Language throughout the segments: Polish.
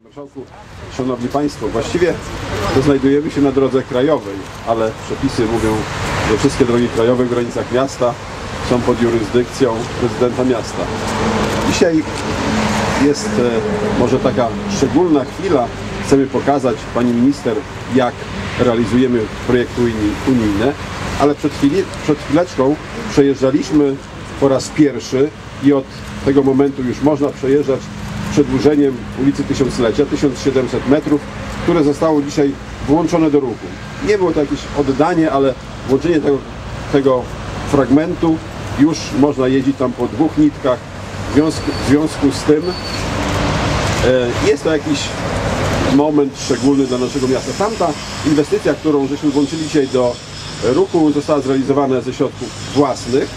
Marszałku, Szanowni Państwo, właściwie to znajdujemy się na drodze krajowej, ale przepisy mówią, że wszystkie drogi krajowe w granicach miasta są pod jurysdykcją prezydenta miasta. Dzisiaj jest może taka szczególna chwila. Chcemy pokazać Pani Minister, jak realizujemy projekty unijne, ale przed chwileczką przejeżdżaliśmy po raz pierwszy i od tego momentu już można przejeżdżać przedłużeniem ulicy Tysiąclecia, 1700 metrów, które zostało dzisiaj włączone do ruchu. Nie było to jakieś oddanie, ale włączenie tego fragmentu, już można jeździć tam po dwóch nitkach. W związku z tym jest to jakiś moment szczególny dla naszego miasta. Tamta inwestycja, którą żeśmy włączyli dzisiaj do ruchu, została zrealizowana ze środków własnych.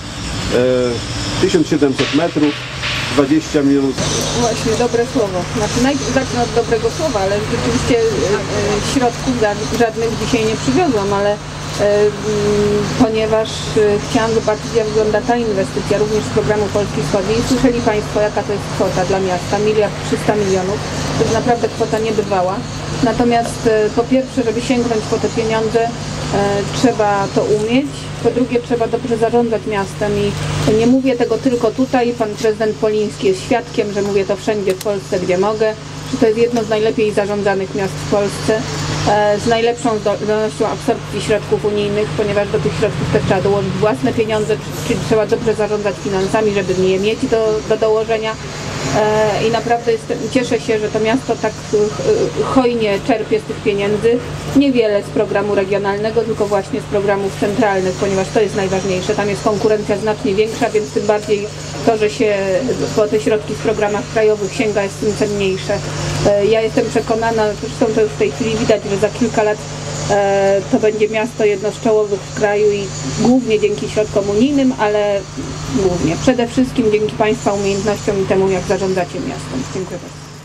1700 metrów, 20 milionów. Właśnie, dobre słowo. Znaczy, najpierw zacznę od dobrego słowa, ale rzeczywiście środków żadnych dzisiaj nie przywiozłam, ale ponieważ chciałam zobaczyć, jak wygląda ta inwestycja, również z programu Polski Wschodniej. Słyszeli Państwo, jaka to jest kwota dla miasta, 1 300 000 000. To jest naprawdę kwota niebywała. Natomiast po pierwsze, żeby sięgnąć po te pieniądze, trzeba to umieć. Po drugie, trzeba dobrze zarządzać miastem i nie mówię tego tylko tutaj. Pan prezydent Poliński jest świadkiem, że mówię to wszędzie w Polsce, gdzie mogę, że to jest jedno z najlepiej zarządzanych miast w Polsce, z najlepszą zdolnością absorpcji środków unijnych, ponieważ do tych środków też trzeba dołożyć własne pieniądze, czyli trzeba dobrze zarządzać finansami, żeby nie mieć do dołożenia. I naprawdę cieszę się, że to miasto tak hojnie czerpie z tych pieniędzy. Niewiele z programu regionalnego, tylko właśnie z programów centralnych, ponieważ to jest najważniejsze. Tam jest konkurencja znacznie większa, więc tym bardziej to, że się po te środki w programach krajowych sięga, jest tym cenniejsze. Ja jestem przekonana, zresztą to już w tej chwili widać, że za kilka lat to będzie miasto jedno z czołowych w kraju i głównie dzięki środkom unijnym, ale głównie przede wszystkim dzięki Państwa umiejętnościom i temu, jak zarządzacie miastem. Dziękuję bardzo.